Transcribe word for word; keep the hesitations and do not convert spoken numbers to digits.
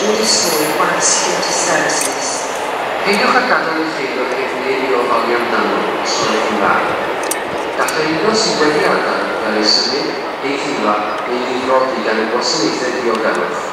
or destroy one of the security services. Ellos acatan el giro que medio orientando sobre il mare. Castellino si guardava dall'essere e fila e gli roti dalle prossimità di Oganov.